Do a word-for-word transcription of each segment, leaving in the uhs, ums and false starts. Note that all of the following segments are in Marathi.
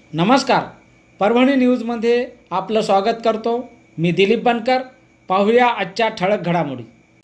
नमस्कार, परभणी न्यूजमध्ये आपलं स्वागत करतो। मी दिलीप बनकर। पाहूया आजच्या ठळक घडामोडी।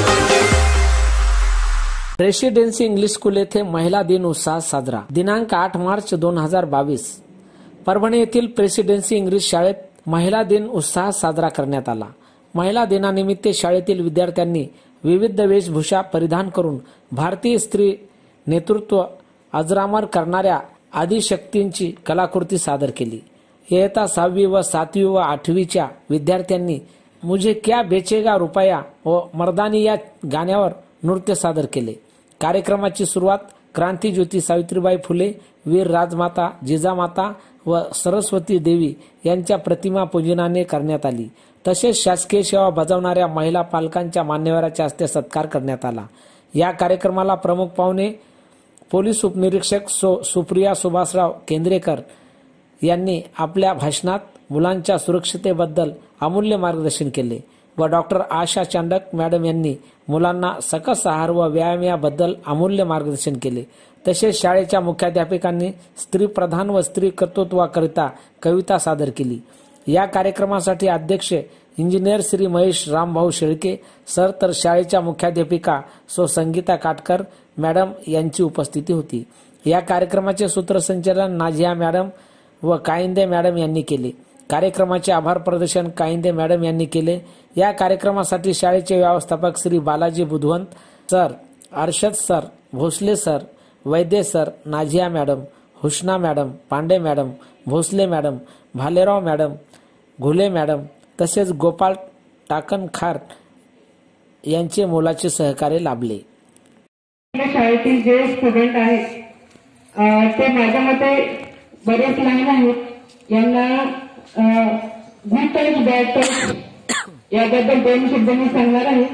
रेसिडेन्सी इंग्लिश स्कूल येथे महिला दिन उत्साहात साजरा। दिनांक आठ मार्च दोन हजार बावीस परभणी येथील प्रेसिडेन्सी इंग्लिश शाळेत महिला दिन उत्साहात साजरा करण्यात आला। महिला दिनानिमित्त शाळेतील विद्यार्थ्यांनी विविध वेशभूषा परिधान करून भारतीय स्त्री नेतृत्व अजरामर करणाऱ्या आदिशक्तींची कलाकृती सादर केली। इयत्ता सहावी व सातवी व आठवीच्या विद्यार्थ्यांनी मुझे क्या बेचेगा रुपया व मर्दानी या गाण्यावर नृत्य सादर केले। कार्यक्रमाची सुरुवात क्रांतिज्योती सावित्रीबाई फुले, वीर राजमाता जिजामाता व सरस्वती देवी यांच्या प्रतिमा पूजनाने करण्यात आली। तसेच शासकीय सेवा बजावणाऱ्या महिला पालकांच्या मान्यवरांच्या हस्ते सत्कार करण्यात आला। या कार्यक्रमाला प्रमुख पाहुणे पोलीस उपनिरीक्षक सो सुप्रिया सुभाषराव केंद्रेकर यांनी आपल्या भाषणात मुलांच्या सुरक्षिततेबद्दल अमूल्य मार्गदर्शन केले व डॉक्टर आशा चांडक मॅडम यांनी मुलांना सकस आहार व व्यायाम याबद्दल अमूल्य मार्गदर्शन केले। तसेच शाळेच्या मुख्याध्यापकांनी स्त्री प्रधान व स्त्री कर्तृत्वाकरिता कविता सादर केली। या कार्यक्रमासाठी अध्यक्ष इंजिनियर श्री महेश रामभाऊ शेळके सर तर शाळेच्या मुख्याध्यापिका सो संगीता काटकर मॅडम यांची उपस्थिती होती। या कार्यक्रमाचे सूत्रसंचालन नाझिया मॅडम व कायंदे मॅडम यांनी केले। कार्यक्रमाचे आभार प्रदर्शन कायंदे मॅडम यांनी केले। या कार्यक्रमासाठी शाळेचे व्यवस्थापक Shri Balaji Budhwant sir, Arshad sir, Bhosale sir, Vaidya sir, Nazia madam, Husna madam, Pande madam, Bhosale madam, Bhalerao madam, Ghule madam तसेच गोपाल टाकणखार यांचे मोलाचे सहकार्य लाभले। शाळेतील जे स्टुडंट आहेत ते माझ्या मते बरेच लहान आहेत। यांना गुड टच बॅड टच याबद्दल दोन शब्द मी सांगणार आहे।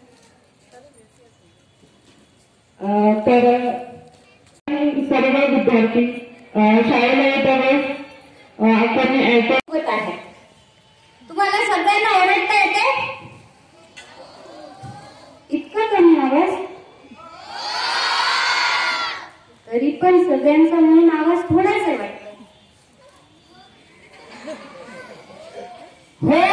तर सर्व विद्यार्थी शाळेला येत्या वेळेस आपण ऐकत आहे। तुम्हाला सगळ्यांना ओरडता येते? इतका कमी आवाज? तरी पण सगळ्यांचा म्हणून आवाज थोडाच आहे वाटतो। हो,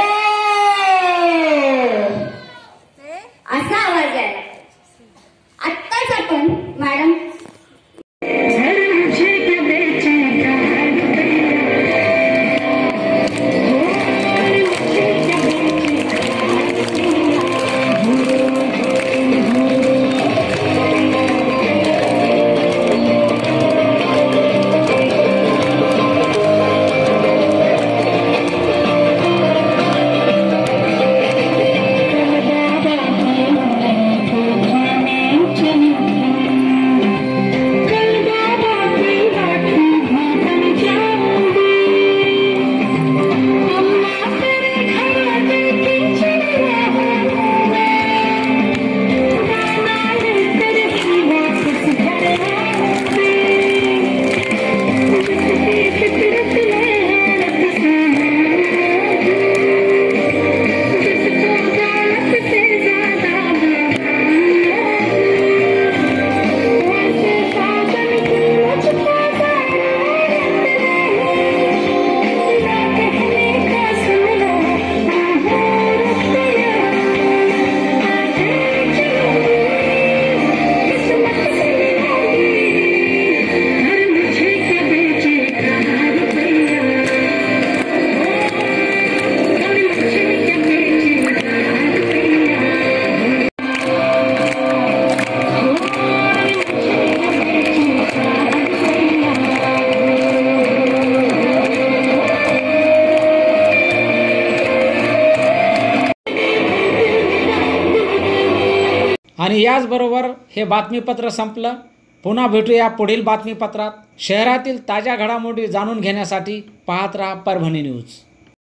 असा आवाज यायला आत्ताच आपण मॅडम आणि याचबरोबर हे बातमीपत्र संपलं। पुन्हा भेटूया पुढील बातमीपत्रात। शहरातील ताज्या घडामोडी जाणून घेण्यासाठी पाहत रहा परभणी न्यूज।